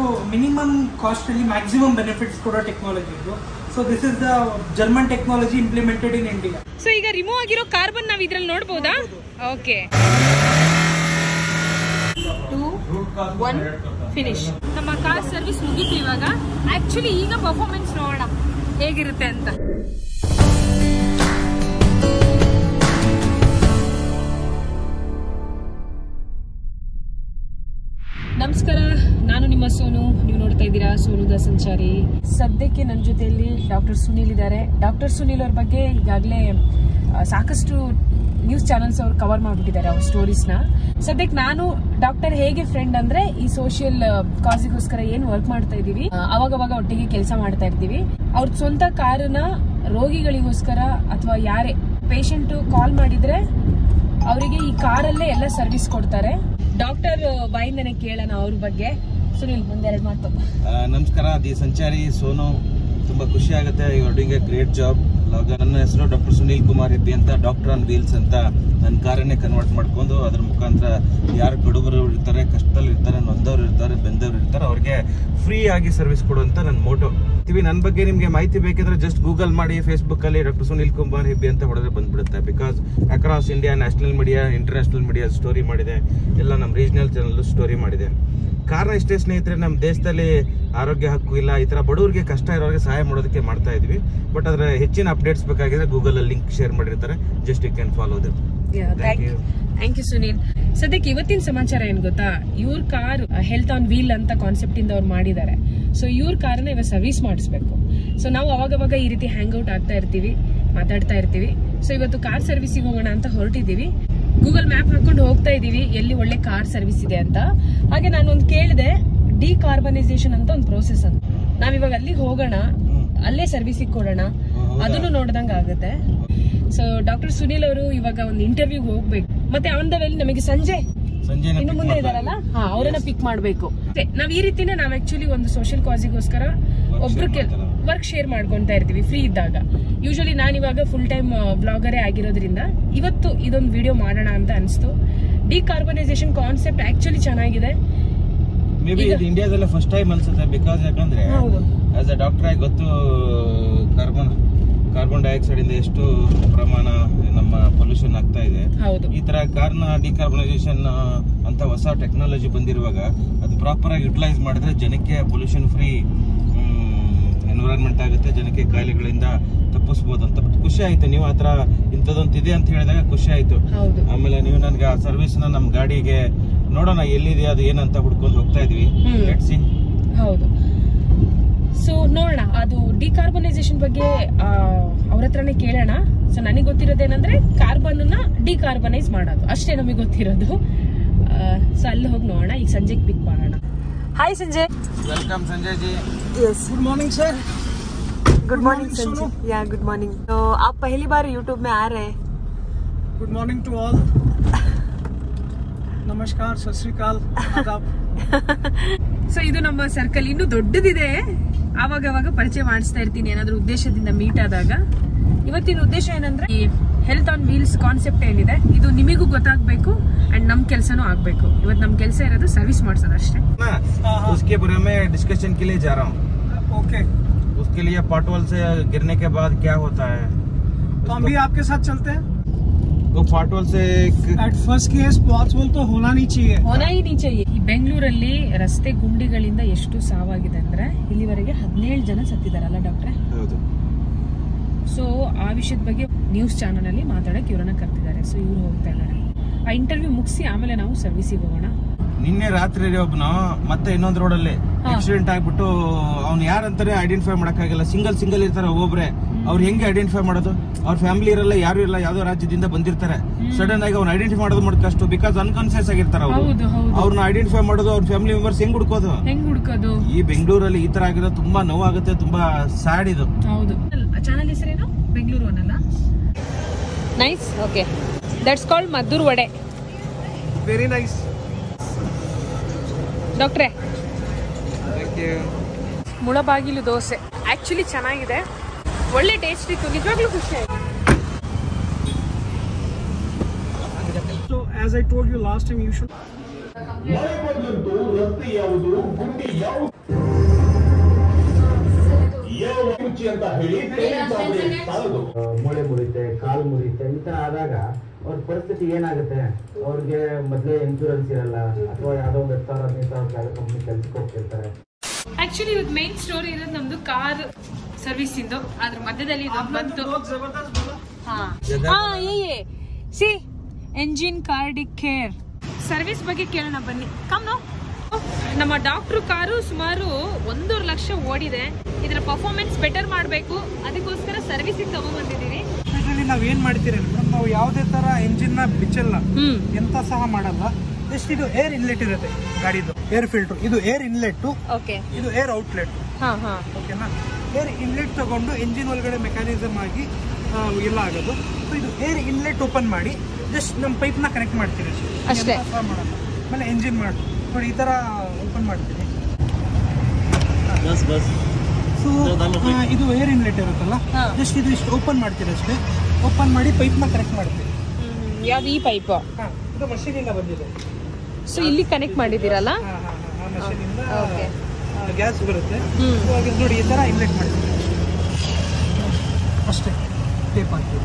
Minimum cost ಅಲ್ಲಿ maximum benefits ಕೊಡೋ technology ಇದು. So this is the German technology implemented in India. So ಈಗ remove ಆಗಿರೋ carbon ನಾವು ಇದ್ರಲ್ಲಿ ನೋಡಬಹುದಾ? Okay, 2, 1 finish. ನಮ್ಮ ಕಾರ್ ಸರ್ವಿಸ್ ಮುಗೀತು ಇವಾಗ. ಆಕ್ಚುಲಿ ಈಗ ಪರ್ಫಾರ್ಮೆನ್ಸ್ ನೋಡೋಣ ಹೇಗಿರುತ್ತೆ ಅಂತ. ನಮಸ್ಕಾರ, ನಾನು ನಿಮ್ಮ ಸೋನು. ನೀವು ನೋಡ್ತಾ ಇದ್ದೀರಾ ಸೋನು ದ ಸಂಚಾರಿ. ಸದ್ಯಕ್ಕೆ ನನ್ನ ಜೊತೆಯಲ್ಲಿ ಡಾಕ್ಟರ್ ಸುನೀಲ್ ಇದ್ದಾರೆ. ಡಾಕ್ಟರ್ ಸುನೀಲ್ ಅವ್ರ ಬಗ್ಗೆ ಈಗಾಗಲೇ ಸಾಕಷ್ಟು ನ್ಯೂಸ್ ಚಾನೆಲ್ಸ್ ಅವ್ರು ಕವರ್ ಮಾಡ್ಬಿಟ್ಟಿದ್ದಾರೆ ಅವ್ರ ಸ್ಟೋರೀಸ್ನ. ಸದ್ಯಕ್ಕೆ ನಾನು ಡಾಕ್ಟರ್ ಹೇಗೆ ಫ್ರೆಂಡ್ ಅಂದ್ರೆ, ಈ ಸೋಷಿಯಲ್ ಕಾಸಿಗೋಸ್ಕರ ಏನ್ ವರ್ಕ್ ಮಾಡ್ತಾ ಇದೀವಿ, ಅವಾಗವಾಗ ಒಟ್ಟಿಗೆ ಕೆಲಸ ಮಾಡ್ತಾ ಇರ್ತೀವಿ. ಅವ್ರ ಸ್ವಂತ ಕಾರನ್ನ ರೋಗಿಗಳಿಗೋಸ್ಕರ ಅಥವಾ ಯಾರೇ ಪೇಷಂಟ್ ಕಾಲ್ ಮಾಡಿದ್ರೆ ಅವರಿಗೆ ಈ ಕಾರಲ್ಲೇ ಎಲ್ಲ ಸರ್ವಿಸ್ ಕೊಡ್ತಾರೆ. ಡಾಕ್ಟರ್ ಬಾಯಿಂದನೇ ಕೇಳೋಣ ಅವ್ರ ಬಗ್ಗೆ. ಸುನಿಲ್, ಒಂದೆರಡು ಮಾತು. ನಮಸ್ಕಾರ, ದಿ ಸಂಚಾರಿ ಸೋನು. ತುಂಬಾ ಖುಷಿ ಆಗುತ್ತೆ. You are doing a great job. ನನ್ನ ಹೆಸರು ಡಾಕ್ಟರ್ ಸುನೀಲ್ ಕುಮಾರ್ ಹೆಬ್ಬಿ ಅಂತ. ಡಾಕ್ಟರ್ ಆನ್ ವೀಲ್ಸ್ ಅಂತ ನನ್ನ ಕಾರನ್ನೇ ಕನ್ವರ್ಟ್ ಮಾಡ್ಕೊಂಡು ಅದ್ರ ಮುಖಾಂತರ ಯಾರು ಬಡವರು ಇರ್ತಾರೆ, ಕಷ್ಟದಲ್ಲಿ ಇರ್ತಾರೆ, ನೊಂದವ್ರು ಇರ್ತಾರೆ, ಬೆಂದವ್ರು ಇರ್ತಾರೆ, ಅವ್ರಿಗೆ ಫ್ರೀ ಆಗಿ ಸರ್ವಿಸ್ ಕೊಡುವಂತ ನನ್ನ ಮೋಟೋ. ನನ್ನ ಬಗ್ಗೆ ನಿಮಗೆ ಮಾಹಿತಿ ಬೇಕಿದ್ರೆ ಜಸ್ಟ್ ಗೂಗಲ್ ಮಾಡಿ, ಫೇಸ್ಬುಕ್ ಅಲ್ಲಿ ಡಾಕ್ಟರ್ ಸುನೀಲ್ ಕುಮಾರ್ ಹೆಬ್ಬಿ ಅಂತ ಹೊಡೆದ್ರೆ ಬಂದ್ಬಿಡುತ್ತೆ. Because across India, national media, international media story ಮಾಡಿದೆ, ಎಲ್ಲ ನಮ್ಮ ರೀಜನಲ್ ಚಾನಲ್ ಸ್ಟೋರಿ ಮಾಡಿದೆ. ಕಾರಣ ಇಷ್ಟೇ ಸ್ನೇಹಿತರೆ, ನಮ್ಮ ದೇಶದಲ್ಲಿ ಆರೋಗ್ಯ ಹಕ್ಕು ಇಲ್ಲ. ಈ ತರ ಬಡವರಿಗೆ, ಕಷ್ಟ ಇರೋರಿಗೆ ಸಹಾಯ ಮಾಡೋದಕ್ಕೆ ಮಾಡ್ತಾ ಇದೀವಿ. ಬಟ್ ಅದರ ಹೆಚ್ಚಿನ ಅಪ್ಡೇಟ್ಸ್ ಬೇಕಾಗಿದ್ರೆ ಗೂಗಲ್ ಅಲ್ಲಿ ಲಿಂಕ್ ಶೇರ್ ಮಾಡಿರ್ತಾರೆ. Just you can follow them. Thank you Sunil. ಸದ್ಯಕ್ಕೆ ಇವತ್ತಿನ ಸಮಾಚಾರ ಏನ್ ಗೊತ್ತಾ, ಇವ್ರ ಕಾರ್ ಹೆಲ್ತ್ ಆನ್ ವೀಲ್ ಅಂತ ಕಾನ್ಸೆಪ್ಟ್ ಇಂದ ಅವ್ರು ಮಾಡಿದ್ದಾರೆ. ಸೊ ಇವ್ರ ಕಾರ್ನ ಇವಾಗ ಸರ್ವಿಸ್ ಮಾಡಿಸ್ಬೇಕು. ಸೊ ನಾವು ಅವಾಗವಾಗ ಈ ರೀತಿ ಹ್ಯಾಂಗ್ ಔಟ್ ಆಗ್ತಾ ಇರ್ತೀವಿ, ಮಾತಾಡ್ತಾ ಇರ್ತೀವಿ. ಸೊ ಇವತ್ತು ಕಾರ್ ಸರ್ವಿಸಿಗೆ ಹೋಗೋಣ ಅಂತ ಹೊರಟಿದೀವಿ. ಗೂಗಲ್ ಮ್ಯಾಪ್ ಹಾಕೊಂಡು ಹೋಗ್ತಾ ಇದೀವಿ ಎಲ್ಲಿ ಒಳ್ಳೆ ಕಾರ್ ಸರ್ವಿಸ್ ಇದೆ ಅಂತ. ಹಾಗೆ ನಾನು ಒಂದು ಕೇಳಿದೆ, ಡಿಕಾರ್ಬನೈಸೇಷನ್ ಅಂತ ಒಂದು ಪ್ರೋಸೆಸ್ ಅಂತ. ನಾವಿವಾಗ ಅಲ್ಲಿಗೆ ಹೋಗೋಣ, ಅಲ್ಲೇ ಸರ್ವಿಸಿಗೆ ಕೊಡೋಣ, ಅದನ್ನು ನೋಡ್ದಂಗ ಆಗುತ್ತೆ. ಸೊ ಡಾಕ್ಟರ್ ಸುನೀಲ್ ಅವರು ಇವಾಗ ಒಂದು ಇಂಟರ್ವ್ಯೂಗೆ ಹೋಗ್ಬೇಕು. ಮತ್ತೆ ಆನ್ ದ ವೇಲಿ ನಮಗೆ ಸಂಜೆ ಇನ್ನು ಮುಂದೆ ಇದಾರಲ್ಲ, ಅವರನ್ನ ಪಿಕ್ ಮಾಡ್ಬೇಕು. ನಾವ್ ಈ ರೀತಿನೇ ನಾವ್ ಆಕ್ಚುಲಿ ಒಂದು ಸೋಷಿಯಲ್ ಕಾಸಿಗೋಸ್ಕರ ಒಬ್ರು ವರ್ಕ್ ಶೇರ್ ಮಾಡ್ಕೊಂತಾ ಇರ್ತೀವಿ ಫ್ರೀ ಇದ್ದಾಗ. ಯೂಶಲಿ ನಾನು ಇವಾಗ ಫುಲ್ ಟೈಮ್ ಬ್ಲಾಗರೇ ಆಗಿರೋದ್ರಿಂದ ಇವತ್ತು ಇದೊಂದು ವಿಡಿಯೋ ಮಾಡೋಣ ಅಂತ ಅನಿಸ್ತು. ಡಿಕಾರ್ಬನೈಸೇಷನ್ ಕಾನ್ಸೆಪ್ಟ್ ಆಕ್ಚುಲಿ ಚೆನ್ನಾಗಿದೆ. ಮೇ ಬಿ ಇದು ಇಂಡಿಯಾದಲ್ಲೇ ಫಸ್ಟ್ ಟೈಮ್ ಅನ್ಸುತ್ತೆ. ಬಿಕಾಸ್ ಯಾಕಂದ್ರೆ ಆಸ್ ಅ ಡಾಕ್ಟರ್ ಆಗಿ ಗೊತ್ತು, ಕಾರ್ಬನ್ ಡೈಆಕ್ಸೈಡ್ ಇಂದ ಎಷ್ಟು ಪ್ರಮಾಣ ನಮ್ಮ ಪೊಲ್ಯೂಷನ್ ಆಗ್ತಾ ಇದೆ. ಈ ತರ ಕಾರ್ನ ಡಿಕಾರ್ಬನೈಸೇಷನ್ ಅಂತ ಹೊಸ ಟೆಕ್ನಾಲಜಿ ಬಂದಿರುವಾಗ ಅದು ಪ್ರಾಪರ್ ಆಗಿ ಯುಟಿಲೈಸ್ ಮಾಡಿದ್ರೆ ಜನಕ್ಕೆ ಪೊಲ್ಯೂಷನ್ ಫ್ರೀ ಎನ್ವಿರಾನ್ಮೆಂಟ್ ಆಗುತ್ತೆ, ಜನಕ್ಕೆ ಕಾಯಿಲೆಗಳಿಂದ ತಪ್ಪಿಸಬಹುದು ಅಂತ. ಬಟ್ ಖುಷಿ ಆಯ್ತು, ನೀವು ಆತರ ಇಂಥದೊಂದು ಇದೆ ಅಂತ ಹೇಳಿದಾಗ ಖುಷಿ ಆಯ್ತು. ಆಮೇಲೆ ನೀವು ನನ್ಗೆ ಆ ಸರ್ವಿಸ್ ನ ನಮ್ ಗಾಡಿಗೆ ನೋಡೋಣ ಎಲ್ಲಿದೆ ಅದು ಏನಂತ ಹುಡ್ಕೊಂಡು ಹೋಗ್ತಾ ಇದ್ವಿ. ಹೌದು, ಸೊ ನೋಡೋಣ. ಅದು ಡಿಕಾರ್ಬನೈಸೇಷನ್ ಬಗ್ಗೆ ಅವ್ರ ಹತ್ರನೇ ಕೇಳೋಣ. ಸೊ ನನಗೆ ಗೊತ್ತಿರೋದೇನಂದ್ರೆ ಕಾರ್ಬನ್ ಡಿಕಾರ್ಬನೈಸ್ ಮಾಡೋದು ಅಷ್ಟೇ ನಮಗೆ ಗೊತ್ತಿರೋದು. ಸೊ ಅಲ್ಲಿ ಹೋಗಿ ನೋಡೋಣ. ಈಗ ಸಂಜೆಗೆ ಪಿಕ್ ಮಾಡೋಣ. Hi Sanjay. Welcome Sanjay ji. Yes, good morning sir. Good morning Sanjay. Yeah good morning. तो आप पहली बार यूट्यूब में आ रहे हैं. Good morning to all. ನಮಸ್ಕಾರ, ಸತ್ ಶ್ರೀ ಅಕಾಲ್, ಆದಾಬ್. ಸೊ ಇದು ನಮ್ಮ ಸರ್ಕಲ್ ಇನ್ನು ದೊಡ್ಡದಿದೆ. ಆವಾಗ ಪರಿಚಯ ಮಾಡಿಸ್ತಾ ಇರ್ತೀನಿ ಏನಾದ್ರೂ ಉದ್ದೇಶದಿಂದ ಮೀಟ್ ಆದಾಗ. ಇವತ್ತಿನ ಉದ್ದೇಶ ಏನಂದ್ರೆ, ಈ ಹೆಲ್ತ್ ಆನ್ ವೀಲ್ಸ್ ಕಾನ್ಸೆಪ್ಟ್ ಏನಿದೆ ಇದು ನಿಮಗೂ ಗೊತ್ತಾಗಬೇಕು ಅಂಡ್ ನಮ್ ಕೆಲಸನೂ ಆಗ್ಬೇಕು. ಇವತ್ತು ನಮ್ ಕೆಲಸ ಇರೋದು ಸರ್ವಿಸ್ ಮಾಡಿಸೋದು ಅಷ್ಟೇ. उसके बारे में डिस्कशन के लिए जा रहा हूँ. ओके, उसके लिए पॉटहोल से गिरने के बाद क्या होता है, तो हम भी आपके साथ चलते हैं. वो पॉटहोल से एट फर्स्ट केस पॉसिबल तो होना नहीं चाहिए. ಈ ಬೆಂಗಳೂರಲ್ಲಿ ರಸ್ತೆ ಗುಂಡಿಗಳಿಂದ ಎಷ್ಟು ಸಾವಾಗಿದೆ ಅಂದ್ರೆ, ಇಲ್ಲಿವರೆಗೆ 17 ಜನ ಸತ್ತಿದಾರಲ್ಲ ಡಾಕ್ಟ್ರೆ? ಹೌದು. ಸೊ ಆ ವಿಷಯದ ಬಗ್ಗೆ ನ್ಯೂಸ್ ಚಾನಲ್ ಅಲ್ಲಿ ಮಾತಾಡಕ್ಕೆ ಇವ್ರನ್ನ ಕರ್ತಿದ್ದಾರೆ. ಸೊ ಇವ್ರು ಹೋಗ್ತಾ ಇದ್ದಾರೆ. ಆ ಇಂಟರ್ವ್ಯೂ ಮುಗಿಸಿ ಆಮೇಲೆ ನಾವು ಸರ್ವಿಸಿಗೆ ಹೋಗೋಣ. ನಿನ್ನೆ ರಾತ್ರಿ ಒಬ್ಬನು ಮತ್ತೆ ಇನ್ನೊಂದು ರೋಡಲ್ಲಿ ಆಕ್ಸಿಡೆಂಟ್ ಆಗ್ಬಿಟ್ಟು ಅವ್ನು ಯಾರಂತಾನೆ ಐಡೆಂಟಿಫೈ ಮಾಡಕ್ಕಾಗಿಲ್ಲ. ಸಿಂಗಲ್ ಇರ್ತಾರೆ ಒಬ್ಬೊಬ್ರೆ. ಅವ್ರು ಹೆಂಗೆ ಐಡೆಂಟಿಫೈ ಮಾಡೋದು? ಅವ್ರ ಫ್ಯಾಮಿಲಿ ಇರಲ್ಲ, ಯಾರು ಇಲ್ಲ, ಯಾವ್ದೋ ರಾಜ್ಯದಿಂದ ಬಂದಿರ್ತಾರೆ. ಸಡನ್ ಆಗಿ ಅವ್ನ ಐಡೆಂಟಿಫೈ ಮಾಡೋದು ಕಷ್ಟ. ಬಿಕಾಸ್ ಅನ್ಕಾನ್ಸಿಯಸ್ ಆಗಿರ್ತಾರೆ ಅವರು. ಅವ್ರನ್ನ ಐಡೆಂಟಿಫೈ ಮಾಡೋದು, ಅವ್ರ ಫ್ಯಾಮಿಲಿ ಮೆಂಬರ್ಸ್ ಹೆಂಗ್ ಹುಡ್ಕೋದು? ಈ ಬೆಂಗಳೂರಲ್ಲಿ ಈ ತರ ಆಗಿರೋದು ತುಂಬಾ ನೋವಾಗುತ್ತೆ, ತುಂಬಾ ಸ್ಯಾಡ್ ಇದು. ಹೌದು. ಚಾನಲ್ ಹೆಸರೇನು? ಬೆಂಗಳೂರು ಅನ್ನಲ್ಲ. Nice. Okay, that's called Maddur vada. Very nice ಡಾಕ್ಟ್ರೆ. ಮುಳಬಾಗಿಲು ದೋಸೆ ಆಕ್ಚುಲಿ ಚೆನ್ನಾಗಿದೆ, ಒಳ್ಳೆ ಟೇಸ್ಟ್ ಇತ್ತು, ನಿಜವಾಗ್ಲೂ ಖುಷಿ ಆಯ್ತು. So as I told you last time, you should. ರಸ್ತೆ ಯಾವುದು, ಗುಂಡಿ ಯಾವುದು ಅಂತ ಹೇಳಿ ಮೂಳೆ ಮುರಿತೆ, ಕಾಲು ಮುರಿತೆ ಈ ತರ ಆದಾಗ ಅವ್ರ ಪರಿಸ್ಥಿತಿ ಏನಾಗುತ್ತೆ? ಅವ್ರಿಗೆ ಮೊದಲೇ ಇನ್ಶೂರೆನ್ಸ್ ಇರಲ್ಲ, ಅಥವಾ ಯಾವ್ದೋ ಒಂದು 10,000-15,000 ಕಂಪ್ನಿ ಕೆಲ್ಸಕ್ಕೆ ಹೋಗ್ತಿರ್ತಾರೆ. ಆಕ್ಚುಲಿ ಇವತ್ತು ಮೇನ್ ಸ್ಟೋರಿ ಇರೋದು ನಮ್ದು ಕಾರ್ ಸರ್ವಿಸ್ ಇಂದು. ಅದ್ರ ಮಧ್ಯದಲ್ಲಿ ಬಂತು ಸಿ ಎಂಜಿನ್ ಕಾರ್ಡಿಕ್ ಕೇರ್ ಸರ್ವಿಸ್ ಬಗ್ಗೆ ಕೇಳೋಣ ಬನ್ನಿ. ಕಮ್ನು ನಮ್ಮ ಡಾಕ್ಟ್ರು ಕಾರು ಸುಮಾರು 1.5 ಲಕ್ಷ ಓಡಿದೆ. ಇದರ ಪರ್ಫಾರ್ಮೆನ್ಸ್ ಬೆಟರ್ ಮಾಡಬೇಕು, ಅದಕ್ಕೋಸ್ಕರ ಸರ್ವಿಸಿಗೆ ತಗೊಂಡ್ಬಂದಿದ್ದೀವಿ. ಇದರಲ್ಲಿ ನಾವ್ ಏನ್ ಮಾಡ್ತೀರಿ ಮೇಡಮ್, ನಾವು ಯಾವುದೇ ತರ ಎಂಜಿನ್ ನ ಬಿಚ್ಚಲ್ಲ, ಎಂತ ಸಹ ಮಾಡಲ್ಲ. ಜಸ್ಟ್ ಇದು ಏರ್ ಇನ್ಲೆಟ್ ಇರುತ್ತೆ ಗಾಡಿದು, ಏರ್ ಫಿಲ್ಟರ್. ಇದು ಏರ್ ಇನ್ಲೆಟ್, ಇದು ಏರ್ ಔಟ್ಲೆಟ್. ಓಕೆನಾ? ಏರ್ ಇನ್ಲೆಟ್ ತಗೊಂಡು ಎಂಜಿನ್ ಒಳಗಡೆ ಮೆಕ್ಯಾನಿಸಮ್ ಆಗಿ ಎಲ್ಲ ಆಗೋದು. ಸೊ ಇದು ಏರ್ ಇನ್ಲೆಟ್ ಓಪನ್ ಮಾಡಿ ಜಸ್ಟ್ ನಮ್ಮ ಪೈಪ್ ನ ಕನೆಕ್ಟ್ ಮಾಡ್ತೀರಿ ಅಷ್ಟೇ, ಮಾಡಲ್ಲ. ಆಮೇಲೆ ಎಂಜಿನ್ ಮಾಡಿ ನೋಡಿ ಈ ತರ ಓಪನ್ ಮಾಡ್ತೀನಿ. ಸೊ ಇದು ಏರ್ ಇನ್ಲೆಟ್ ಇರುತ್ತಲ್ಲ, ಜಸ್ಟ್ ಇದು ಇಷ್ಟು ಓಪನ್ ಮಾಡ್ತೀರಿ ಅಷ್ಟೇ. ಓಪನ್ ಮಾಡಿ ಪೈಪ್ ನ ಕನೆಕ್ಟ್ ಮಾಡ್ತೀವಿ. ಯಾವ್ದು ಈ ಪೈಪ್? ಇದು ಮಷೀನ್ ಇಂದ ಬಂದಿದೆ. ಸೊ ಇಲ್ಲಿ ಕನೆಕ್ಟ್ ಮಾಡಿದಿರಲ್ಲ, ಆ ಮಷೀನ್ ಇಂದ ಗ್ಯಾಸ್ ಬರುತ್ತೆ. ನೋಡಿ ಈ ತರ ಇನ್ಲೆಟ್ ಮಾಡ್ತೀವಿ ಅಷ್ಟೇ, ಟೇಪ್ ಹಾಕ್ತೀವಿ.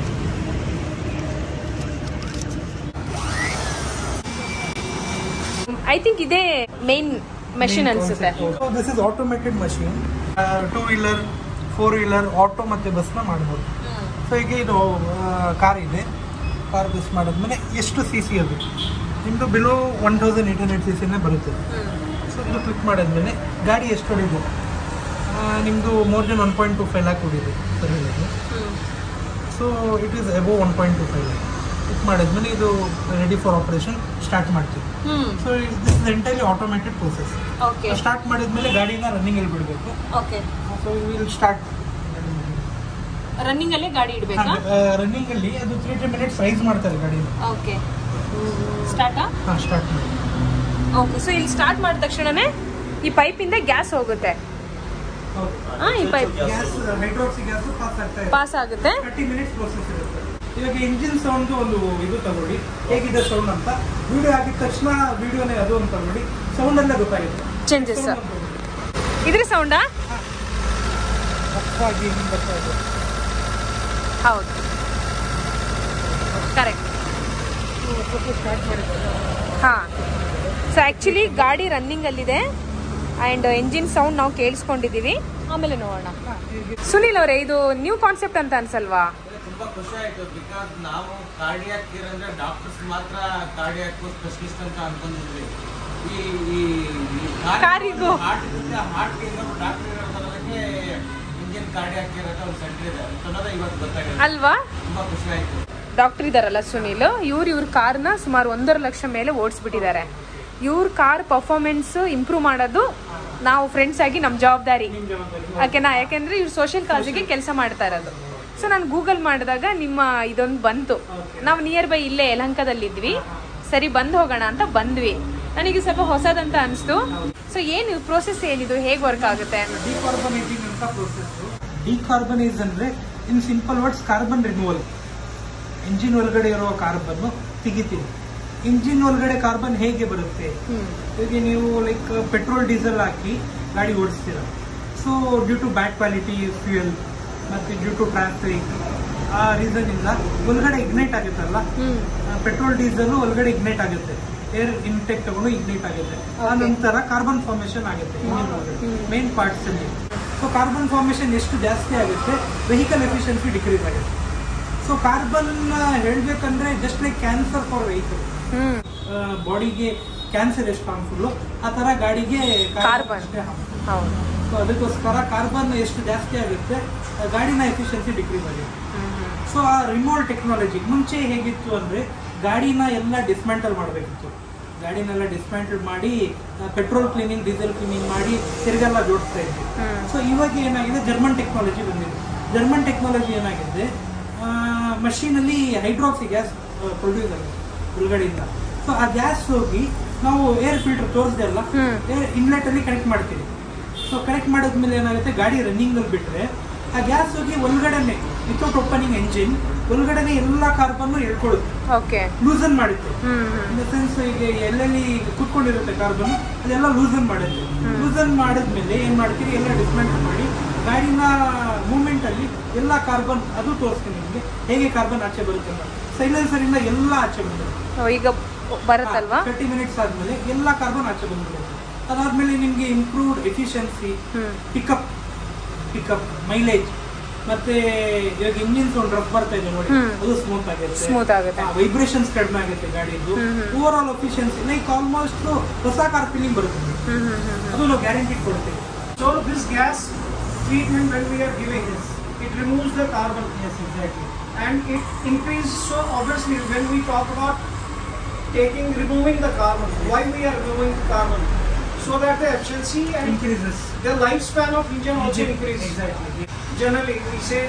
ಐ ಥಿಂಕ್ ಇದೇ ಮೇನ್ ಮಷೀನ್ ಅನ್ಸುತ್ತೆ. This is automated machine. 2 wheeler 4 wheeler auto ಮತ್ತೆ ಬಸ್ ನ ಮಾಡಬಹುದು. ಸೊ ಈಗ ಇದು ಕಾರ್ ಇದೆ, ಕಾರ್ ಬಸ್ ಮಾಡಿದ್ಮೇಲೆ ಎಷ್ಟು CC ಅದು ನಿಮ್ದು ಬಿಲೋ 1800 cc ಬರುತ್ತೆ. ಸೊ ಇದು ಕ್ಲಿಕ್ ಮಾಡಿದ್ಮೇಲೆ ಗಾಡಿ ಎಷ್ಟು ಹೊಡಿದೆ ನಿಮ್ದು ಮೋರ್ ದೆನ್ 1.25 lakh ಹೊಡಿದೆ ಸರ್ ಹೇಳಿದ್ರು. So it is above 1.25 lakh. Click ಮಾಡಿದ್ಮೇಲೆ ಇದು ರೆಡಿ ಫಾರ್ ಆಪರೇಷನ್ ಸ್ಟಾರ್ಟ್ ಮಾಡ್ತೀವಿ. So this is entirely automated process. Start ಮಾಡಿದ್ಮೇಲೆ ಗಾಡಿನ ರನ್ನಿಂಗ್ ಅಲ್ಲಿ ಬಿಡಬೇಕು. ಸೊ ವಿಲ್ ಸ್ಟಾರ್ಟ್ ರನ್ನಿಂಗ್ ಅಲ್ಲೇ ಗಾಡಿ ಇಡಬೇಕಾ? ರನ್ನಿಂಗ್ ಅಲ್ಲಿ ಅದು 3 minutes ರೈಸ್ ಮಾಡ್ತಾರೆ ಗಾಡಿನ. ಓಕೆ, ಸ್ಟಾರ್ಟ್ ಸ್ಟಾರ್ಟ್ ಮಾಡಿ. ಓಕೆ, ಸೊ ಇಲ್ಲಿ ಸ್ಟಾರ್ಟ್ ಮಾಡಿದ ತಕ್ಷಣನೇ ಈ ಪೈಪ್ ಇಂದ ಗ್ಯಾಸ್ ಹೋಗುತ್ತೆ. ಈ pipe gas hydroxic gas pass ಆಗುತ್ತೆ. 30 minutes ಪ್ರೋಸೆಸ್ ಇರುತ್ತೆ. ಇವಾಗ ಇಂಜಿನ್ ಸೌಂಡ್ ಒಂದು ಇದು ತಗೊಳ್ಳಿ, ಹೇಗಿದೆ ಸೌಂಡ್ ಅಂತ. ವಿಡಿಯೋ ಆಗಿದ ತಕ್ಷಣ ವಿಡಿಯೋನೇ ಅದು ಅಂತ ತಗೊಳ್ಳಿ, ಸೌಂಡ್ ಅಲ್ಲೇ ಗೊತ್ತಾಗುತ್ತೆ ಚೇಂಜಸ್. ಇದ್ರ ಸೌಂಡಾ? ಹೌದು, ಕರೆಕ್ಟ್. ಹಾ, ಸೊ ಆಕ್ಚುಲಿ ಗಾಡಿ ರನ್ನಿಂಗ್ ಅಲ್ಲಿದೆ ಅಂಡ್ ಎಂಜಿನ್ ಸೌಂಡ್ ನಾವು ಕೇಳಿಸ್ಕೊಂಡಿದೀವಿ. ಆಮೇಲೆ ನೋಡೋಣ. ಸುನಿಲ್ ಅವರೇ, ಇದು ನ್ಯೂ ಕಾನ್ಸೆಪ್ಟ್ ಅಂತ ಅನ್ಸಲ್ವಾ? ತುಂಬಾ ಖುಷಿ ಆಯ್ತು. ಬಿಕಾಸ್ ನಾವು ಕಾರ್ಡಿಯಾಕ್ ಕೇರ್ ಅಂದ್ರೆ ಡಾಕ್ಟರ್ಸ್ ಮಾತ್ರ ಕಾರ್ಡಿಯಾಕ್ ಸ್ಪೆಷಲಿಸ್ಟ್ ಅಂತ ಅನ್ಕೊಂಡಿದ್ವಿ. ಈ ಕಾರಿಗೂ ಹಾರ್ಟ್ ಡಾಕ್ಟರ್ ಇರೋದಕ್ಕೆ ಇಂಜಿನ್ ಕಾರ್ಡಿಯಾಕ್ ಕೇರ್ ಅಂತ ಒಂದು ಸೆಂಟರ್ ಇದೆ ಅನ್ನೋದು ಇವತ್ತು ಗೊತ್ತಾಗಿದೆ ಅಲ್ವಾ? ತುಂಬಾ ಖುಷಿ ಆಯ್ತು. ಡಾಕ್ಟರ್ ಇದಾರಲ್ಲ ಸುನಿಲ್, ಇವ್ರ ಕಾರ್ನ ಸುಮಾರು 1.5 ಲಕ್ಷ ಮೇಲೆ ಓಡಿಸ್ಬಿಟ್ಟಿದ್ದಾರೆ. ಇವ್ರ ಕಾರ್ ಪರ್ಫಾರ್ಮೆನ್ಸ್ ಇಂಪ್ರೂವ್ ಮಾಡೋದು ನಾವು ಫ್ರೆಂಡ್ಸ್ ಆಗಿ ನಮ್ಮ ಜವಾಬ್ದಾರಿ. ಓಕೆನಾ? ಯಾಕೆಂದ್ರೆ ಇವ್ರು ಸೋಷಿಯಲ್ ಕಾಸ್ಗೆ ಕೆಲಸ ಮಾಡ್ತಾ ಇರೋದು. ಸೊ ನಾನು ಗೂಗಲ್ ಮಾಡಿದಾಗ ನಿಮ್ಮ ಇದೊಂದು ಬಂತು. ನಾವು ನಿಯರ್ ಬೈ ಇಲ್ಲೇ ಯಲಹಂಕದಲ್ಲಿದ್ವಿ. ಸರಿ ಬಂದು ಹೋಗೋಣ ಅಂತ ಬಂದ್ವಿ. ನನಗೆ ಸ್ವಲ್ಪ ಹೊಸದಂತ ಅನಿಸ್ತು. ಸೊ ಏನು ಪ್ರೋಸೆಸ್ ಏನಿದು, ಹೇಗೆ ವರ್ಕ್ ಆಗುತ್ತೆ? ಡಿಕಾರ್ಬನೈಸಿಂಗ್ ಅಂತ ಪ್ರೋಸೆಸ್. ಡಿಕಾರ್ಬನೈಸ್ ಅಂದ್ರೆ in simple words carbon removal. Engine ಒಳಗಡೆ ಇರುವ ಕಾರ್ಬನ್ ತೆಗಿತೀವಿ. ಇಂಜಿನ್ ಒಳಗಡೆ ಕಾರ್ಬನ್ ಹೇಗೆ ಬರುತ್ತೆ? ಈಗ ನೀವು ಲೈಕ್ ಪೆಟ್ರೋಲ್ ಡೀಸೆಲ್ ಹಾಕಿ ಗಾಡಿ ಓಡಿಸ್ತೀರ. So due to bad quality fuel ಮತ್ತೆ ಡ್ಯೂ ಟು ಟ್ರಾಫಿಕ್, ಆ ರೀಸನ್ ಇಂದ ಒಳಗಡೆ ಇಗ್ನೈಟ್ ಆಗುತ್ತಲ್ಲ, ಪೆಟ್ರೋಲ್ ಡೀಸೆಲ್ ಒಳಗಡೆ ಇಗ್ನೈಟ್ ಆಗುತ್ತೆ. ಏರ್ ಇಂಟೆಕ್ ತಗೊಂಡು ಇಗ್ನೈಟ್ ಆಗುತ್ತೆ. ಆ ನಂತರ ಕಾರ್ಬನ್ ಫಾರ್ಮೇಶನ್ ಆಗುತ್ತೆ ಮೇನ್ ಪಾರ್ಟ್ಸ್ ಅಲ್ಲಿ. ಸೊ ಕಾರ್ಬನ್ ಫಾರ್ಮೇಶನ್ ಎಷ್ಟು ಜಾಸ್ತಿ ಆಗುತ್ತೆ, ವೆಹಿಕಲ್ ಎಫಿಷಿಯನ್ಸಿ ಡಿಕ್ರೀಸ್ ಆಗುತ್ತೆ. ಸೊ ಕಾರ್ಬನ್ ಹೇಳ್ಬೇಕಂದ್ರೆ just like cancer for vehicle. ಬಾಡಿಗೆ ಕ್ಯಾನ್ಸರ್ ಎಷ್ಟು ಹಾರ್ಮ್ಫುಲ್, ಆ ತರ ಗಾಡಿಗೆ ಕಾರ್ಬನ್ ಅಷ್ಟೇ ಹಾರ್ಮ್ಫುಲ್. ಸೊ ಅದಕ್ಕೋಸ್ಕರ ಕಾರ್ಬನ್ ಎಷ್ಟು ಜಾಸ್ತಿ ಆಗುತ್ತೆ, ಗಾಡಿನ ಎಫಿಷಿಯನ್ಸಿ ಡಿಕ್ರೀಸ್ ಆಗುತ್ತೆ. ಸೊ ಆ ರಿಮೋಲ್ ಟೆಕ್ನಾಲಜಿ ಮುಂಚೆ ಹೇಗಿತ್ತು ಅಂದ್ರೆ ಗಾಡಿನ ಎಲ್ಲ ಡಿಸ್ಮ್ಯಾಂಟಲ್ ಮಾಡಬೇಕಿತ್ತು. ಗಾಡಿನೆಲ್ಲ ಡಿಸ್ಮ್ಯಾಂಟಲ್ ಮಾಡಿ ಪೆಟ್ರೋಲ್ ಕ್ಲೀನಿಂಗ್, ಡೀಸೆಲ್ ಕ್ಲೀನಿಂಗ್ ಮಾಡಿ ತಿರ್ಗೆಲ್ಲ ಜೋಡಿಸ್ತಾ ಇದ್ವಿ. ಸೊ ಇವಾಗ ಏನಾಗಿದೆ, ಜರ್ಮನ್ ಟೆಕ್ನಾಲಜಿ ಬಂದಿದೆ. ಜರ್ಮನ್ ಟೆಕ್ನಾಲಜಿ ಏನಾಗಿದೆ, ಮಷೀನಲ್ಲಿ ಹೈಡ್ರಾಕ್ಸಿ ಗ್ಯಾಸ್ ಪ್ರೊಡ್ಯೂಸ್ ಆಗಿದೆ ಒಳಗಡೆಯಿಂದ. ಸೊ ಆ ಗ್ಯಾಸ್ ಹೋಗಿ ನಾವು ಏರ್ ಫಿಲ್ಟರ್ ತೋರಿಸ್ದೆ ಅಲ್ಲ, ಏರ್ ಇನ್ಲೆಟ್ ಅಲ್ಲಿ ಕನೆಕ್ಟ್ ಮಾಡ್ತೀವಿ. ಸೊ ಕನೆಕ್ಟ್ ಮಾಡಿದ್ಮೇಲೆ ಏನಾಗುತ್ತೆ, ಗಾಡಿ ರನ್ನಿಂಗ್ ಅಲ್ಲಿ ಬಿಟ್ರೆ ಆ ಗ್ಯಾಸ್ ಹೋಗಿ ಒಳಗಡೆನೆ ವಿತೌಟ್ ಓಪನಿಂಗ್ ಎಂಜಿನ್ ಒಳಗಡೆನೆ ಎಲ್ಲ ಕಾರ್ಬನ್ ಎಳ್ಕೊಳ್ಳುತ್ತೆ, ಓಕೆ, ಲೂಸನ್ ಮಾಡುತ್ತೆ. ಇನ್ ದ ಸೆನ್ಸ್ ಈಗ ಎಲ್ಲೆಲ್ಲಿ ಕುತ್ಕೊಂಡಿರುತ್ತೆ ಕಾರ್ಬನ್ ಅದೆಲ್ಲ ಲೂಸನ್ ಮಾಡುತ್ತೆ. ಲೂಸನ್ ಮಾಡಿದ್ಮೇಲೆ ಏನ್ ಮಾಡ್ತೀರಿ, ಎಲ್ಲ ಡಿಸ್ಮೆಂಟಲ್ ಮಾಡಿ ಗಾಡಿನ ಮೂವ್ಮೆಂಟ್ ಅಲ್ಲಿ ಎಲ್ಲ ಕಾರ್ಬನ್ ಅದು ತೋರಿಸ್ತೀನಿ ನಿಮಗೆ ಹೇಗೆ ಕಾರ್ಬನ್ ಆಚೆ ಬರುತ್ತೆ ಅಂತ. ಸೈಲೆನ್ಸರ್ ಇಂದ ಎಲ್ಲ ಆಚೆ ಬರುತ್ತೆ. ಈಗ ಬರುತ್ತಲ್ವಾ 30 ಮಿನಿಟ್ಸ್ ಆದ್ಮೇಲೆ ಎಲ್ಲ ಕಾರ್ಬನ್ ಆಚೆ ಬಂದ್ಬಿಡುತ್ತೆ. ಅದಾದ್ಮೇಲೆ ನಿಮ್ಗೆ ಇಂಪ್ರೂವ್ಡ್ ಎಫಿಷಿಯನ್ಸಿ, ಪಿಕಪ್ ಮೈಲೇಜ್, ಮತ್ತೆ ಇವಾಗ ಇಂಜಿನ್ ಸೌಂಡ್ ರಫ್ ಬರ್ತಾ ಇದೆ ನೋಡಿ, ಅದು ಸ್ಮೂತ್ ಆಗುತ್ತೆ, ವೈಬ್ರೇಷನ್ಸ್ ಕಡಿಮೆ ಆಗುತ್ತೆ ಗಾಡಿದು. Overall efficiency like almost ಹೊಸ ಕಾರ್ ಫೀಲಿಂಗ್ ಬರುತ್ತೆ, ಅದು ನಾವು ಗ್ಯಾರಂಟಿ ಕೊಡ್ತೀವಿ. So this gas treatment when we are giving this, it removes the carbon. Yes, exactly. And it increases. So obviously when we talk about removing the carbon, why we are removing the carbon? So that the efficiency and increases, the lifespan of engine also increases. Exactly. Generally we say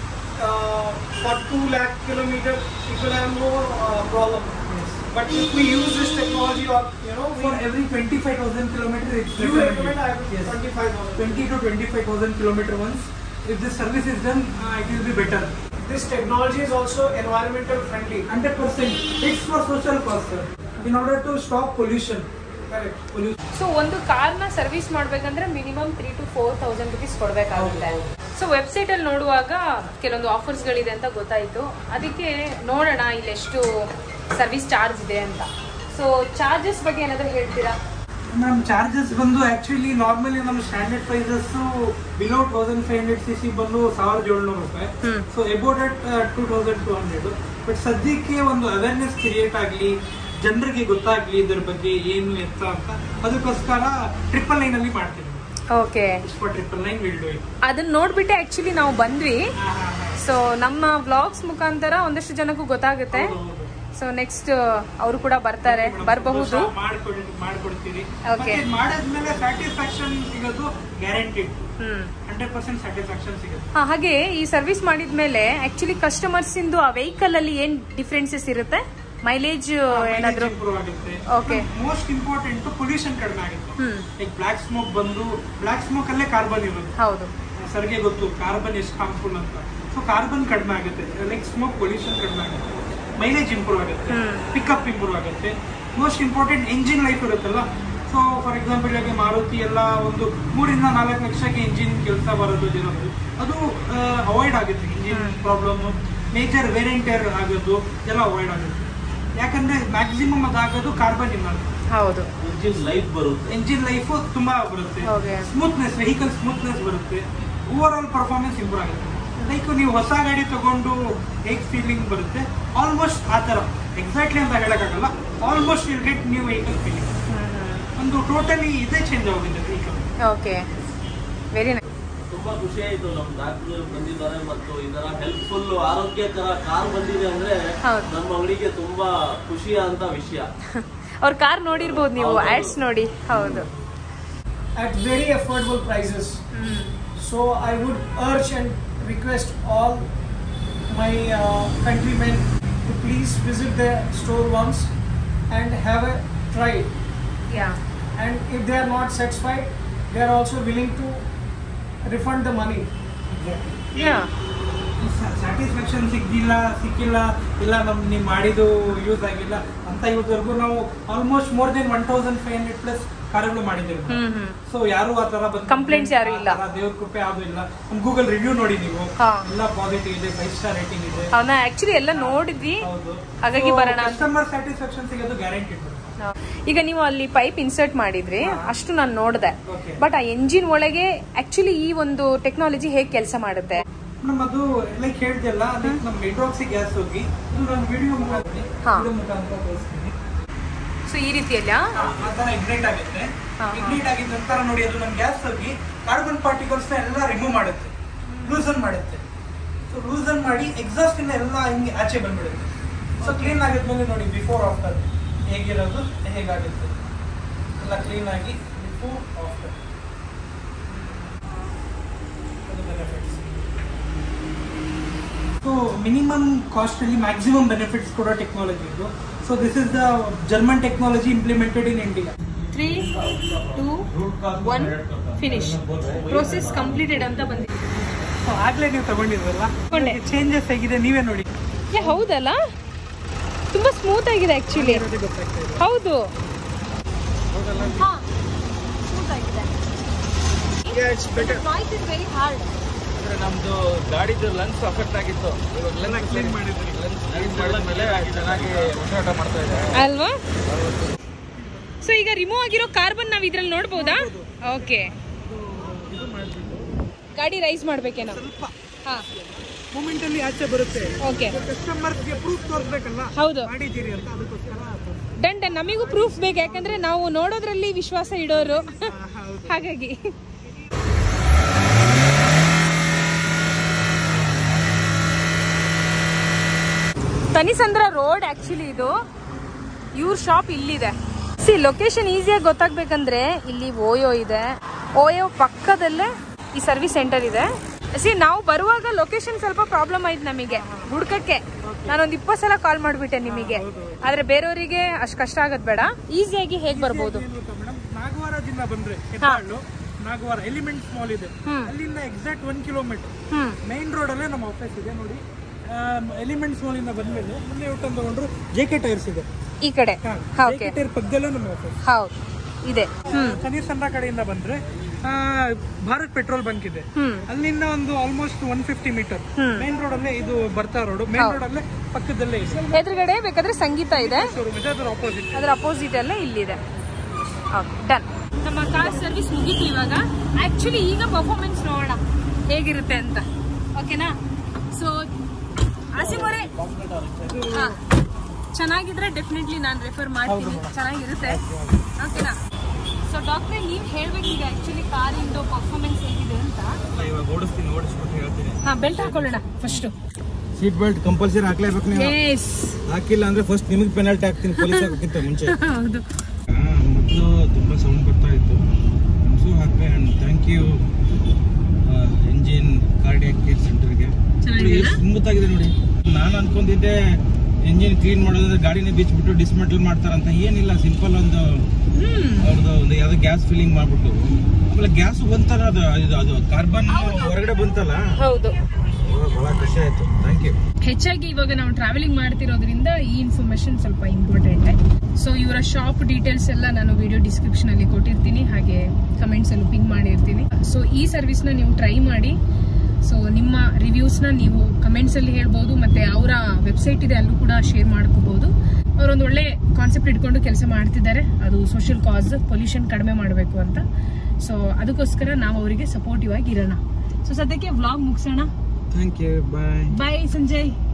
for 2 lakh kilometer people have no problem. Yes. But if we use this technology, or for every 25,000 kilometers, it's you recommend yes. 25,000. 20 to 25,000 kilometer once. If this service is done, it will be better. This technology is also environmental friendly. 100%. It's for social cause, sir. In order to stop pollution. Correct. So ಒಂದು ಕಾರ್ನ service ಮಾಡ್ಬೇಕಂದ್ರೆ minimum 3,000 to 4,000 rupees ಕೊಡ್ಬೇಕಾಗುತ್ತೆ. So website ಅಲ್ಲಿ ನೋಡುವಾಗ ಕೆಲವೊಂದು offers ಗಳಿದೆ ಅಂತ ಗೊತ್ತಾಯ್ತು. ಅದಕ್ಕೆ ನೋಡೋಣ ಇಲ್ಲಿ ಎಷ್ಟು ಸರ್ವಿಸ್ ಚಾರ್ಜ್ ಇದೆ ಅಂತ. ಸೊ ಚಾರ್ಜಸ್ ಬಗ್ಗೆ ಏನಾದರೂ ಹೇಳ್ತೀರಾ? ಮ್ಯಾಮ್ ಚಾರ್ಜಸ್ ಬಂದು ಆಕ್ಚುಲಿ ನಾರ್ಮಲಿ ನಮ್ಮ ಸ್ಟ್ಯಾಂಡರ್ಡ್ ಪ್ರೈಸಸ್ ಬಿಲೋ 1500 cc ಬಂದು 1,700 ರೂಪಾಯಿ. So about 2,200. ಬಟ್ ಸದ್ಯಕ್ಕೆ ಒಂದು ಅವೇರ್ನೆಸ್ ಕ್ರಿಯೇಟ್ ಆಗಲಿ, ಜನರಿಗೆ ಗೊತ್ತಾಗ್ಲಿ ಇದ್ರ ಬಗ್ಗೆ ಏನು ಎತ್ತ ಅಂತ, ಅದಕ್ಕೋಸ್ಕರ 999 ಅಲ್ಲಿ ಮಾಡ್ತೀವಿ. Okay, 999 will do it. ಅದನ್ನ ನೋಡ್ಬಿಟ್ಟೆ ಆಕ್ಚುಲಿ ನಾವು ಬಂದ್ವಿ. ಸೊ ನಮ್ಮ ವ್ಲಾಗ್ಸ್ ಮುಖಾಂತರ ಒಂದಷ್ಟು ಜನಕ್ಕೂ ಗೊತ್ತಾಗುತ್ತೆ. ಸೊ ನೆಕ್ಸ್ಟ್ ಅವರು ಕೂಡ ಬರಬಹುದು. ಮಾಡ್ಕೊಡ್ತೀವಿ. ಓಕೆ, ಮಾಡಿದ್ಮೇಲೆ ಸ್ಯಾಟಿಸ್ಫ್ಯಾಕ್ಷನ್ ಸಿಗೋದು ಗ್ಯಾರಂಟಿಡ್. 100% ಸ್ಯಾಟಿಸ್ಫ್ಯಾಕ್ಷನ್ ಸಿಗುತ್ತೆ. ಹಾಗೆ ಈ ಸರ್ವಿಸ್ ಮಾಡಿದ್ಮೇಲೆ ಆಕ್ಚುಲಿ ಕಸ್ಟಮರ್ಸ್ ಇಂದು ಆ ವೆಹಿಕಲ್ ಅಲ್ಲಿ ಏನ್ ಡಿಫ್ರೆನ್ಸಸ್ ಇರುತ್ತೆ? ಮೈಲೇಜ್ ಏನಾದ್ರು ಇಂಪ್ರೂವ್ ಆಗುತ್ತೆ. ಓಕೆ, ಮೋಸ್ಟ್ ಇಂಪಾರ್ಟೆಂಟ್ ಪೊಲ್ಯೂಷನ್ ಕಡಿಮೆ ಆಗುತ್ತೆ. ಲೈಕ್ ಬ್ಲಾಕ್ ಸ್ಮೋಕ್ ಅಲ್ಲೇ ಕಾರ್ಬನ್ ಇರೋದು. ಹೌದು, ಸರ್ಗೆ ಗೊತ್ತು ಕಾರ್ಬನ್ ಎಷ್ಟು ಹಾರ್ಮ್ಫುಲ್ ಅಂತ. ಸೊ ಕಾರ್ಬನ್ ಕಡಿಮೆ ಆಗುತ್ತೆ, ಲೈಕ್ ಸ್ಮೋಕ್ ಪೊಲ್ಯೂಷನ್ ಕಡಿಮೆ ಆಗುತ್ತೆ, ಮೈಲೇಜ್ ಇಂಪ್ರೂವ್ ಆಗುತ್ತೆ, ಪಿಕಪ್ ಇಂಪ್ರೂವ್ ಆಗುತ್ತೆ. ಮೋಸ್ಟ್ ಇಂಪಾರ್ಟೆಂಟ್ ಎಂಜಿನ್ ಲೈಫ್ ಇರುತ್ತಲ್ಲ. ಸೊ ಫಾರ್ ಎಕ್ಸಾಂಪಲ್ ಇವಾಗ ಮಾರುತಿ ಎಲ್ಲ ಒಂದು 3 ಇಂದ 4 ಲಕ್ಷಕ್ಕೆ ಇಂಜಿನ್ ಕೆಲಸ ಬರೋದು ಜನರು, ಅದು ಅವಾಯ್ಡ್ ಆಗುತ್ತೆ. ಇಂಜಿನ್ ಪ್ರಾಬ್ಲಮ್, ಮೇಜರ್ ವೇರಿಯಂಟರ್ ಆಗೋದು ಎಲ್ಲ ಅವಾಯ್ಡ್ ಆಗುತ್ತೆ. ಯಾಕಂದ್ರೆ ಮ್ಯಾಕ್ಸಿಮಮ್ ಅದಾಗೋದು ಕಾರ್ಬನ್ ಇಂದ. ಹೌದು, ಎಂಜಿನ್ ಲೈಫ್ ತುಂಬಾ ಬರುತ್ತೆ, ಸ್ಮೂತ್ನೆಸ್, ವೆಹಿಕಲ್ ಸ್ಮೂತ್ನೆಸ್ ಬರುತ್ತೆ, ಓವರ್ ಆಲ್ ಪರ್ಫಾರ್ಮೆನ್ಸ್ ಇಂಪ್ರೂವ್ ಆಗುತ್ತೆ. ಲೈಕ್ ನೀವು ಹೊಸ ಗಾಡಿ ತಗೊಂಡು ಹೇಗ್ ಫೀಲಿಂಗ್ ಬರುತ್ತೆ ಆಲ್ಮೋಸ್ಟ್ ಆ ತರ, ಎಕ್ಸಾಕ್ಟ್ಲಿ ಅಂತ ಹೇಳಕ್ಕಾಗಲ್ಲ, almost will get new vehicle feeling. ಒಂದು ಟೋಟಲಿ ಇದೇ ಚೇಂಜ್ ಆಗಿದೆ ವೆಹಿಕಲ್. Okay, very nice. ತುಂಬಾ ಖುಷಿ ಆಯ್ತು ನಮ್ಮ ಡಾಕ್ಟರ್ ಬಂದಿದ್ದಾರೆ ಮತ್ತು ಇದರ ಹೆಲ್ಪ್ಫುಲ್ ಆರೋಗ್ಯಕರ ಕಾರ್ ಬಂದಿದೆ ಅಂದ್ರೆ ನಮ್ಮ ಅಂಗಡಿಗೆ ತುಂಬಾ ಖುಷಿಯ ಅಂತ ವಿಷಯ. ಅವ್ರ ಕಾರ್ ನೋಡಿರ್ಬೋದು ನೀವು, ಆಡ್ಸ್ ನೋಡಿ. ಹೌದು, at very affordable prices. So I would urge and request all my countrymen to please visit the store once and have a try. Yeah. And if they are not satisfied, they are also willing to refund the money. Yeah. Satisfaction ಸಿಕ್ಕಿಲ್ಲ ಇಲ್ಲ ನೀವು ಮಾಡಿದ್ದು use ಆಗಿಲ್ಲ ಅಂತ ಇವತ್ತವರೆಗೂ ನಾವು almost more than 1,500 plus ಕಾರ್ಗಳು ಮಾಡಿದ್ದೇವೆ. So ಯಾರು ಆ ತರ ಬಂದು ಕಂಪ್ಲೇಂಟ್ಸ್ ಯಾರು ಇಲ್ಲ, ದೇವ್ರ ಕೃಪೆ ಯಾವ್ದು ಇಲ್ಲ. ನಮ್ ಗೂಗಲ್ ರಿವ್ಯೂ ನೋಡಿ ನೀವು, ಎಲ್ಲ ಪಾಸಿಟಿವ್ ಇದೆ, 5 ಸ್ಟಾರ್ ರೇಟಿಂಗ್ ಇದೆ. ಅವನ್ನ ಆಕ್ಚುಲಿ ಎಲ್ಲ ನೋಡಿದ್ವಿ, ಹಾಗಾಗಿ ಬರೋಣ. ಕಸ್ಟಮರ್ ಸ್ಯಾಟಿಸ್ಫ್ಯಾಕ್ಷನ್ ಸಿಗೋದು ಗ್ಯಾರಂಟಿ. ಈಗ ನೀವು ಅಲ್ಲಿ ಪೈಪ್ ಇನ್ಸರ್ಟ್ ಮಾಡಿದ್ರಿ, ಅಷ್ಟು ನಾನು ನೋಡಿದೆ. ಬಟ್ ಆ ಎಂಜಿನ್ ಒಳಗೆ ಆಕ್ಚುಲಿ ಈ ಒಂದು ಟೆಕ್ನಾಲಜಿ ಹೇಗೆ ಕೆಲಸ ಮಾಡುತ್ತೆ? ಮೇಡಮ್ ಅದು ಲೈಕ್ ಹೇಳ್ದಲ್ಲ, ಅದಕ್ಕೆ ನಮ್ಮ ಹೈಡ್ರಾಕ್ಸಿ ಗ್ಯಾಸ್ ಹೋಗಿ ಇದು ನಾನು ವಿಡಿಯೋ ಮುಖಾಂತರ ತೋರಿಸ್ತೀನಿ. ಸೊ ಈ ರೀತಿಯಲ್ಲ ಆ ತರ ಇಗ್ನೈಟ್ ಆಗುತ್ತೆ. ಇಗ್ನೈಟ್ ಆಗಿದ ನಂತರ ನೋಡಿ ಅದು ನಮ್ಮ ಗ್ಯಾಸ್ ಹೋಗಿ ಕಾರ್ಬನ್ ಪಾರ್ಟಿಕಲ್ಸ್ ಎಲ್ಲ ರಿಮೂವ್ ಮಾಡುತ್ತೆ, ಲೂಸನ್ ಮಾಡುತ್ತೆ. ಸೊ ಲೂಸನ್ ಮಾಡಿ ಎಕ್ಸಾಸ್ಟ್ ಇಂದ ಎಲ್ಲ ಹಿಂಗೆ ಆಚೆ ಬಂದ್ಬಿಡುತ್ತೆ. ಸೊ ಕ್ಲೀನ್ ಆಗಿದ್ಮೇಲೆ ನೋಡಿ ಬಿಫೋರ್ ಆಫ್ಟರ್ ಹೇಗಿರೋದು ಹೇಗಾಗುತ್ತೆ ಎಲ್ಲ ಕ್ಲೀನ್ ಆಗಿ before after. So minimum cost ಅಲ್ಲಿ ಮ್ಯಾಕ್ಸಿಮಮ್ ಬೆನಿಫಿಟ್ಸ್ ಕೊಡೋ ಟೆಕ್ನಾಲಜಿ ಇದು. So this is the German technology implemented in India. 3, 2, 1 finish. Process completed ಅಂತ ಬಂದಿದೆ. ಸೊ ಆಗ್ಲೇ ನೀವು ತಗೊಂಡಿದ್ರಲ್ಲ, ತಗೊಂಡೆ. ಚೇಂಜಸ್ ಆಗಿದೆ, ನೀವೇ ನೋಡಿ. ಹೌದಲ್ಲ, ತುಂಬಾ ಸ್ಮೂತ್ ಆಗಿದೆ ಆಕ್ಚುಲಿ. ಗೊತ್ತಾಗ್ತಾ ಇದೆ. ಹೌದು, ನಮ್ದು ಗಾಡಿದು ಲಂಗ್ಸ್ ಅಫೆಕ್ಟ್ ಆಗಿತ್ತು. ಲಂಗ್ಸ್ ಕ್ಲೀನ್ ಮಾಡಿದ್ರಿ, ಮಾಡಿದ್ಮೇಲೆ ಚೆನ್ನಾಗಿ ಉಸಿರಾಟ ಮಾಡ್ತಾ ಇದೆ ಅಲ್ವಾ? ಸೊ ಈಗ ರಿಮೂವ್ ಆಗಿರೋ ಕಾರ್ಬನ್ ನಾವ್ ಇದ್ರಲ್ಲಿ ನೋಡ್ಬೋದಾ? ಓಕೆ, ಗಾಡಿ ರೈಸ್ ಮಾಡ್ಬೇಕೇನೋ ಸ್ವಲ್ಪ ಹಾ ಮೂಮೆಂಟ್ ಅಲ್ಲಿ ಆಚೆ ಬರುತ್ತೆ. ಓಕೆ, ಕಸ್ಟಮರ್ಸ್ಗೆ ಪ್ರೂಫ್ ತೋರಿಸ್ಬೇಕಲ್ಲ ಹೌದು, ಮಾಡಿದ್ದೀರಿ ಅಂತ, ಅದಕ್ಕೋಸ್ಕರ ಡನ್ ಡನ್. ನಮಿಗೂ ಪ್ರೂಫ್ ಬೇಕು, ಯಾಕಂದ್ರೆ ನಾವು ನೋಡೋದ್ರಲ್ಲಿ ವಿಶ್ವಾಸ ಇಡೋರು, ಹಾಗಾಗಿ. ತನಿಸಂದ್ರ ರೋಡ್ ಆಕ್ಚುಲಿ ಇದು, ಇವ್ರ ಶಾಪ್ ಇಲ್ಲಿದೆ. ಸಿ ಲೊಕೇಶನ್ ಈಸಿಯಾಗಿ ಗೊತ್ತಾಗ್ಬೇಕಂದ್ರೆ ಇಲ್ಲಿ ಓಯೋ ಇದೆ, ಓಯೋ ಪಕ್ಕದಲ್ಲೇ ಈ ಸರ್ವಿಸ್ ಸೆಂಟರ್ ಇದೆ. ಸಿ ನಾವು ಬರುವಾಗ ಲೊಕೇಶನ್ ಸ್ವಲ್ಪ ಪ್ರಾಬ್ಲಮ್ ಆಯ್ತು ನಮಗೆ ಹುಡ್ಕಕ್ಕೆ. ನಾನೊಂದು 20 ಸಲ ಕಾಲ್ ಮಾಡ್ಬಿಟ್ಟೆ ನಿಮಗೆ, ಆದ್ರೆ ಬೇರೆಯವರಿಗೆ ಅಷ್ಟು ಕಷ್ಟ ಆಗೋದ್ ಬೇಡ, ಈಸಿಯಾಗಿ ಹೇಗ್ ಬರ್ಬೋದು. ಮೇಡಮ್, ನಾಗವಾರದಿಂದ ಬಂದ್ರೆ ಹೆಬ್ಬಾಳು, ನಾಗವಾರ ಎಲಿಮೆಂಟ್ಸ್ ಮಾಲ್ ಇದೆ, ಅಲ್ಲಿಂದ ಎಕ್ಸಾಕ್ಟ್ 1 ಕಿಲೋಮೀಟರ್ ಮೈನ್ ರೋಡ್ ಅಲ್ಲೇ ನಮ್ಮ ಆಫೀಸ್ ಇದೆ ನೋಡಿ. ಎಲಿಮೆಂಟ್ಸ್ ಮಾಲ್ ಇಂದ ಬಂದ್ಮೇಲೆ ಮುಂದೆ ಊಟ ತಗೊಂಡ್ರು JK ಟೈರ್ಸ್ ಇದೆ ಈ ಕಡೆ. JK ಟೈರ್ ಪಕ್ಕದಲ್ಲೇ ನಮ್ಮ ಆಫೀಸ್. ಹೌದು ಇದೆ. ಕನೀಸಂದ್ರ ಕಡೆಯಿಂದ ಬಂದ್ರೆ ಭಾರತ್ ಪೆಟ್ರೋಲ್ ಬಂಕ್ ಇದೆ, ಅಲ್ಲಿಂದ ಒಂದು ಆಲ್ಮೋಸ್ಟ್ 150 ಮೀಟರ್ ಮೈನ್ ರೋಡ್ ಅಲ್ಲೇ ಇದು ಬರ್ತಾ ರೋಡ್, ಮೈನ್ ರೋಡ್ ಅಲ್ಲೇ ಪಕ್ಕದಲ್ಲೇ ಇದೆ. ಎದುರುಗಡೆ ಬೇಕಾದ್ರೆ ಸಂಗೀತ ಇದೆ, ಶೋರೂಮ್ ಇದೆ, ಅದರ ಆಪೋಸಿಟ್. ಅದರ ಅಪೋಸಿಟ್ ಅಲ್ಲೇ ಇಲ್ಲಿದೆ. ಡನ್. ನಮ್ಮ ಕಾರ್ ಸರ್ವಿಸ್ ಮುಗೀತು ಇವಾಗ. ಆಕ್ಚುಲಿ ಈಗ ಪರ್ಫಾರ್ಮೆನ್ಸ್ ನೋಡೋಣ ಹೇಗಿರುತ್ತೆ ಅಂತ, ಓಕೆನಾ? ಸೊ ಆಸಿಮ್ ಅವರೇ, ಚೆನ್ನಾಗಿದ್ರೆ ಡೆಫಿನೆಟ್ಲಿ ನಾನು ರೆಫರ್ ಮಾಡ್ತೀನಿ, ಚೆನ್ನಾಗಿರುತ್ತೆ, ಓಕೆನಾ? ಸೊ ಡಾಕ್ಟ್ರೆ, ನೀವು ಹೇಳ್ಬೇಕೀಗ ಆಕ್ಚುಲಿ ಕಾರಿಂದು ಪರ್ಫಾರ್ಮೆನ್ಸ್ ಹೇಗಿದೆ ಅಂತ. ಇವಾಗ ಓಡಿಸ್ಬಿಟ್ಟು ಹೇಳ್ತೀನಿ. ಹಾ, ಬೆಲ್ಟ್ ಹಾಕೊಳ್ಳೋಣ ಫಸ್ಟ್. ಸೀಟ್ ಬೆಲ್ಟ್ ಕಂಪಲ್ಸರಿ ಹಾಕ್ಲೇಬೇಕು ನೀವು. ಎಸ್, ಹಾಕಿಲ್ಲ ಅಂದ್ರೆ ಫಸ್ಟ್ ನಿಮಗೆ ಪೆನಾಲ್ಟಿ ಹಾಕ್ತೀನಿ, ಪೊಲೀಸ್ ಹಾಕೋಕ್ಕಿಂತ ಮುಂಚೆ. ಹೌದು. ಮೊದಲು ತುಂಬಾ ಸೌಂಡ್ ಬರ್ತಾ ಇತ್ತು, ಸೊ ಹಾಕ್ರೆ. And thank you engine cardiac care ಸೆಂಟರ್ಗೆ. ಸ್ಮೂತ್ ಆಗಿದೆ ನೋಡಿ. ನಾನು ಅನ್ಕೊಂಡಿದ್ದೆ ಎಂಜಿನ್ ಕ್ಲೀನ್ ಮಾಡೋದ್ರೆ ಗಾಡಿನೇ ಬಿಚ್ಚಿಬಿಟ್ಟು ಡಿಸ್ಮೆಂಟಲ್ ಮಾಡ್ತಾರಂತ. ಏನಿಲ್ಲ, ಸಿಂಪಲ್ ಒಂದು ಅವ್ರದ್ದು ಒಂದು ಯಾವ್ದೋ ಗ್ಯಾಸ್ ಫಿಲ್ಲಿಂಗ್ ಮಾಡ್ಬಿಟ್ಟು, ಆಮೇಲೆ ಗ್ಯಾಸ್ ಬಂತಲ್ಲ, ಅದು ಕಾರ್ಬನ್ ಹೊರಗಡೆ ಬಂತಲ್ಲ. ಹೌದು, ಬಹಳ ಖುಷಿ ಆಯ್ತು. Thank you. ಹೆಚ್ಚಾಗಿ ಇವಾಗ ನಾವು ಟ್ರಾವೆಲಿಂಗ್ ಮಾಡ್ತಿರೋದ್ರಿಂದ ಈ ಇನ್ಫಾರ್ಮೇಶನ್ ಸ್ವಲ್ಪ ಇಂಪಾರ್ಟೆಂಟ್. ಸೊ ಇವರ ಶಾಪ್ ಡೀಟೇಲ್ಸ್ ಎಲ್ಲ ನಾನು ವಿಡಿಯೋ ಡಿಸ್ಕ್ರಿಪ್ಷನ್ ಅಲ್ಲಿ ಕೊಟ್ಟಿರ್ತೀನಿ, ಹಾಗೆ ಕಮೆಂಟ್ಸ್ ಅಲ್ಲೂ ಪಿನ್ ಮಾಡಿರ್ತೀನಿ. ಸೊ ಈ ಸರ್ವಿಸ್ ನ ನೀವು ಟ್ರೈ ಮಾಡಿ. ಸೊ ನಿಮ್ಮ ರಿವ್ಯೂಸ್ ನ ನೀವು ಕಮೆಂಟ್ಸ್ ಅಲ್ಲಿ ಹೇಳ್ಬೋದು, ಮತ್ತೆ ಅವರ ವೆಬ್ಸೈಟ್ ಇದೆ, ಅಲ್ಲೂ ಕೂಡ ಶೇರ್ ಮಾಡ್ಕೋಬಹುದು. ಅವರೊಂದು ಒಳ್ಳೆ ಕಾನ್ಸೆಪ್ಟ್ ಇಟ್ಕೊಂಡು ಕೆಲಸ ಮಾಡ್ತಿದ್ದಾರೆ, ಅದು ಸೋಷಿಯಲ್ ಕಾಸ್, ಪೊಲ್ಯೂಷನ್ ಕಡಿಮೆ ಮಾಡಬೇಕು ಅಂತ. ಸೊ ಅದಕ್ಕೋಸ್ಕರ ನಾವು ಅವರಿಗೆ ಸಪೋರ್ಟಿವ್ ಆಗಿ ಇರೋಣ. ಸೊ ಸದ್ಯಕ್ಕೆ ವ್ಲಾಗ್ ಮುಗಿಸೋಣ. Thank you. Bye. Bye Sanjay.